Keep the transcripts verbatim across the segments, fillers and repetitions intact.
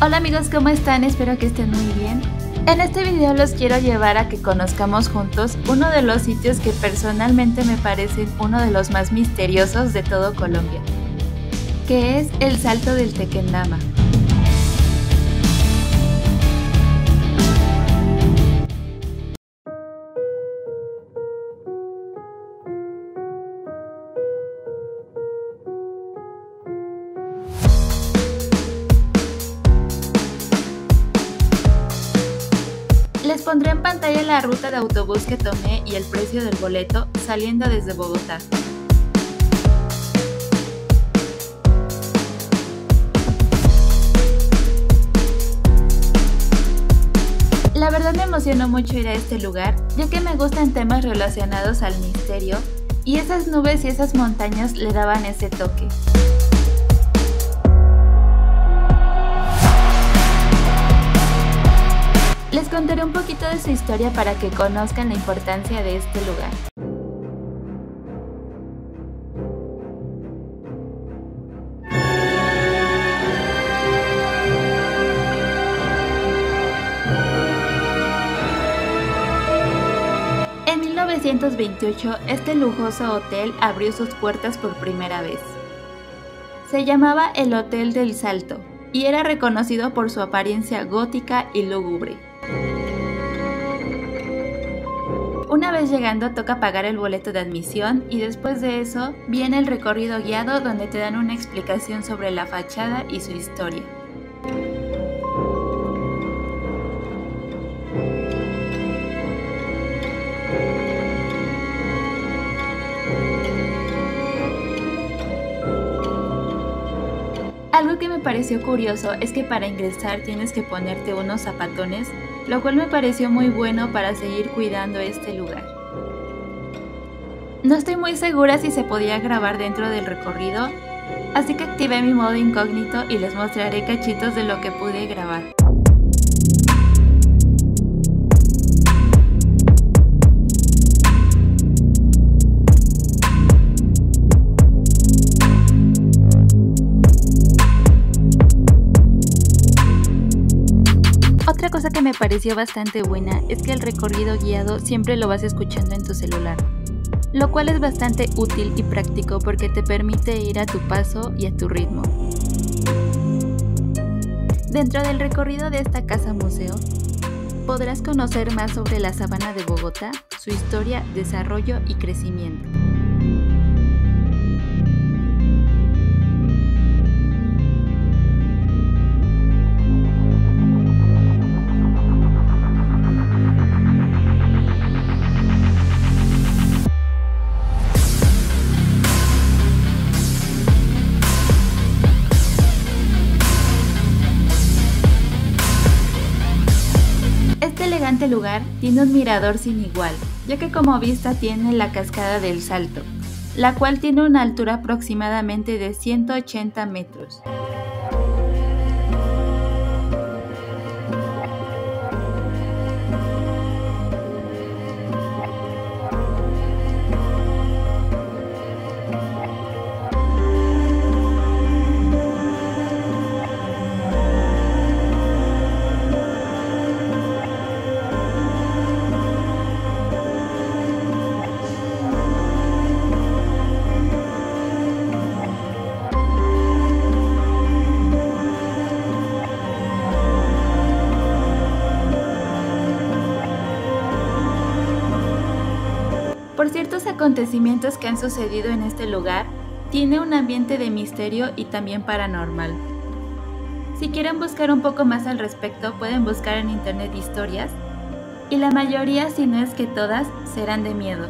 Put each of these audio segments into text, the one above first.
Hola amigos, ¿cómo están? Espero que estén muy bien. En este video los quiero llevar a que conozcamos juntos uno de los sitios que personalmente me parecen uno de los más misteriosos de todo Colombia, que es el Salto del Tequendama. Les pondré en pantalla la ruta de autobús que tomé y el precio del boleto saliendo desde Bogotá. La verdad me emocionó mucho ir a este lugar, ya que me gustan temas relacionados al misterio y esas nubes y esas montañas le daban ese toque. Les contaré un poquito de su historia para que conozcan la importancia de este lugar. En mil novecientos veintiocho, este lujoso hotel abrió sus puertas por primera vez. Se llamaba el Hotel del Salto y era reconocido por su apariencia gótica y lúgubre. Una vez llegando toca pagar el boleto de admisión y después de eso viene el recorrido guiado donde te dan una explicación sobre la fachada y su historia. Algo que me pareció curioso es que para ingresar tienes que ponerte unos zapatones, lo cual me pareció muy bueno para seguir cuidando este lugar. No estoy muy segura si se podía grabar dentro del recorrido, así que activé mi modo incógnito y les mostraré cachitos de lo que pude grabar. Otra cosa que me pareció bastante buena es que el recorrido guiado siempre lo vas escuchando en tu celular, lo cual es bastante útil y práctico porque te permite ir a tu paso y a tu ritmo. Dentro del recorrido de esta casa museo, podrás conocer más sobre la sabana de Bogotá, su historia, desarrollo y crecimiento. Este elegante lugar tiene un mirador sin igual, ya que como vista tiene la cascada del Salto, la cual tiene una altura aproximadamente de ciento ochenta metros. Por ciertos acontecimientos que han sucedido en este lugar, tiene un ambiente de misterio y también paranormal. Si quieren buscar un poco más al respecto, pueden buscar en internet historias, y la mayoría, si no es que todas, serán de miedo.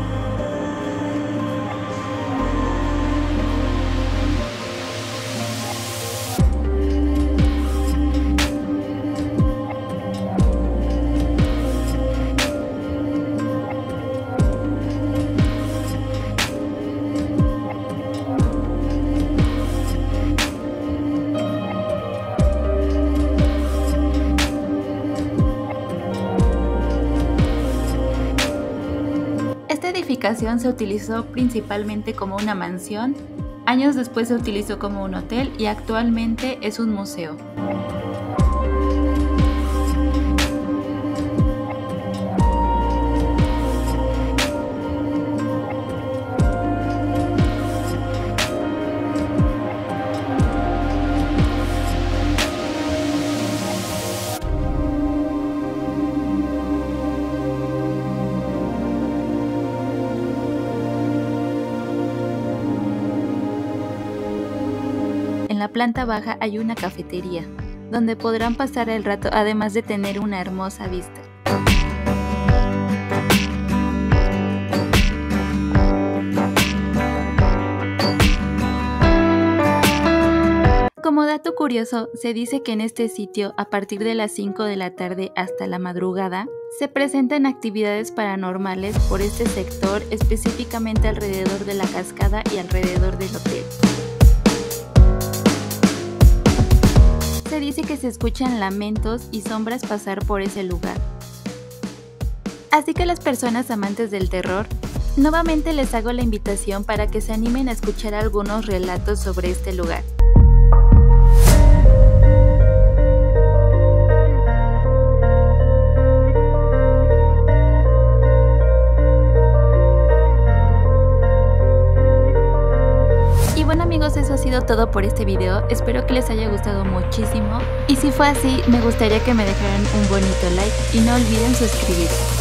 edificación se utilizó principalmente como una mansión, años después se utilizó como un hotel y actualmente es un museo. la planta baja hay una cafetería, donde podrán pasar el rato además de tener una hermosa vista. Como dato curioso, se dice que en este sitio, a partir de las cinco de la tarde hasta la madrugada, se presentan actividades paranormales por este sector, específicamente alrededor de la cascada y alrededor del hotel. Se dice que se escuchan lamentos y sombras pasar por ese lugar. Así que las personas amantes del terror, nuevamente les hago la invitación para que se animen a escuchar algunos relatos sobre este lugar. Y bueno amigos, eso ha sido todo por este video, espero que les haya gustado muchísimo y si fue así me gustaría que me dejaran un bonito like y no olviden suscribirse.